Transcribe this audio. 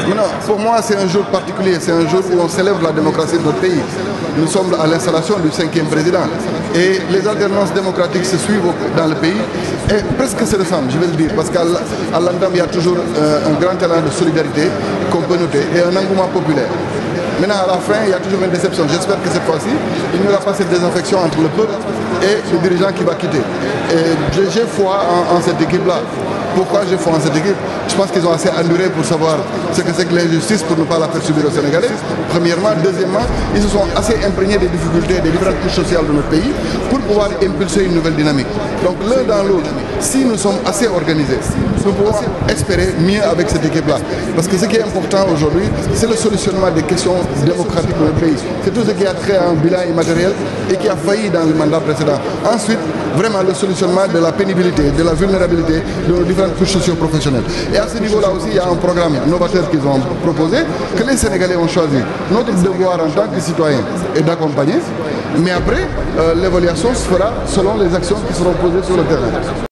Non, pour moi, c'est un jour particulier. C'est un jour où on célèbre la démocratie de notre pays. Nous sommes à l'installation du 5e président. Et les alternances démocratiques se suivent dans le pays. Et presque se ressemblent, je vais le dire. Parce qu'à l'entame, il y a toujours un grand talent de solidarité qu'on peut noter et un engouement populaire. Maintenant, à la fin, il y a toujours une déception. J'espère que cette fois-ci, il n'y aura pas cette désaffection entre le peuple et le dirigeant qui va quitter. Et j'ai foi en cette équipe-là. Pourquoi j'ai foi en cette équipe? Je pense qu'ils ont assez enduré pour savoir ce que c'est que l'injustice pour ne pas la faire subir aux Sénégalais. Premièrement. Deuxièmement, ils se sont assez imprégnés des difficultés, des différentes couches sociales de notre pays pour pouvoir impulser une nouvelle dynamique. Donc l'un dans l'autre, si nous sommes assez organisés, nous pouvons espérer mieux avec cette équipe-là. Parce que ce qui est important aujourd'hui, c'est le solutionnement des questions démocratiques de notre pays. C'est tout ce qui a trait à un bilan immatériel et qui a failli dans le mandat précédent. Ensuite, vraiment le solutionnement de la pénibilité, de la vulnérabilité de nos différentes couches socio-professionnelles. Et à ce niveau-là aussi, il y a un programme novateur qu'ils ont proposé, que les Sénégalais ont choisi. Notre devoir en tant que citoyens est d'accompagner, mais après, l'évaluation se fera selon les actions qui seront posées sur le terrain.